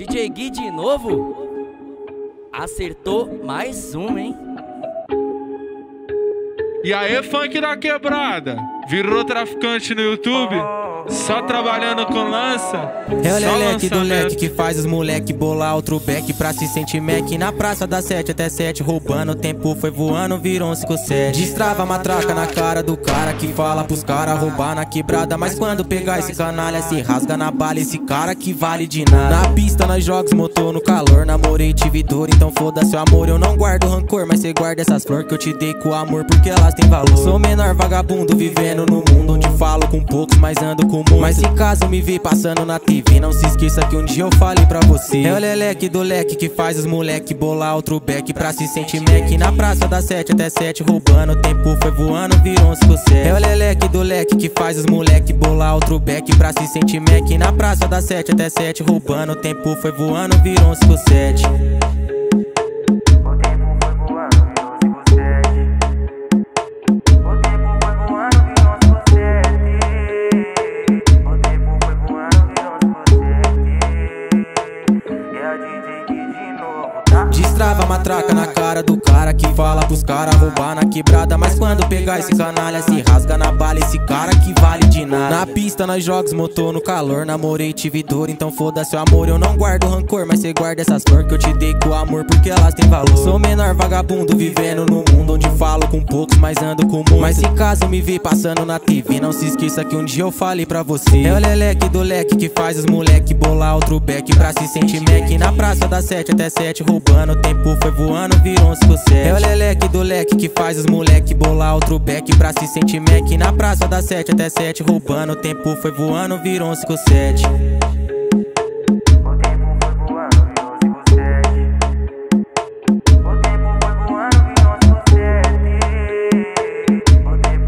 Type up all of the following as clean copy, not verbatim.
DJ Gui de novo? Acertou mais um, hein? E aí, funk da quebrada? Virou traficante no YouTube? Só trabalhando com lança? É o leleque do leque que faz os moleque bolar outro beck pra se sentir Mac. Na praça das 7 até 7, roubando, o tempo foi voando, virou um 5-7. Destrava a matraca na cara do cara que fala pros cara roubar na quebrada. Mas quando pegar esse canalha se rasga na bala, esse cara que vale de nada. Na pista nós jogos, motor no calor, namorei, tive dor, então foda-se o amor. Eu não guardo rancor, mas cê guarda essas flores que eu te dei com amor, porque elas têm valor. Sou menor vagabundo vivendo no mundo onde falo com poucos, mas ando com muito. Mas se caso me ver passando na TV, não se esqueça que um dia eu falei pra você. É o leleque do leque que faz os moleque bolar outro beck pra se sentir Mac. Na praça das 7 até 7, roubando, o tempo foi voando, virou um 5-7. É o leleque do leque que faz os moleque bolar outro beck pra se sentir Mac. Na praça das 7 até 7, roubando, o tempo foi voando, virou um 5-7. Destrava a matraca na cara do cara que fala pros cara roubar na quebrada. Mas quando pegar esse canalha se rasga na bala, esse cara que vale de nada. Na pista nós jogos, motor no calor, namorei, tive dor, então foda-se o amor. Eu não guardo rancor, mas cê guarda essas flores que eu te dei com amor, porque elas têm valor. Sou menor vagabundo vivendo no mundo onde falo com poucos, mas ando com muito. Mas se caso me ver passando na TV, não se esqueça que um dia eu falei pra você. É o leleque do leque que faz os moleque bolar outro beck pra se sentir Mac. Na praça das 7 até 7, roubando, o tempo foi voando, virou um 5-7. É o leleque do leque que faz os moleque bolar outro beck pra se sentir Mac. Na praça das 7 até 7, roubando, o tempo foi voando, virou um 5-7.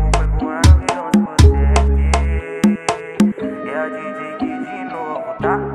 É o DJ Gui de novo, tá?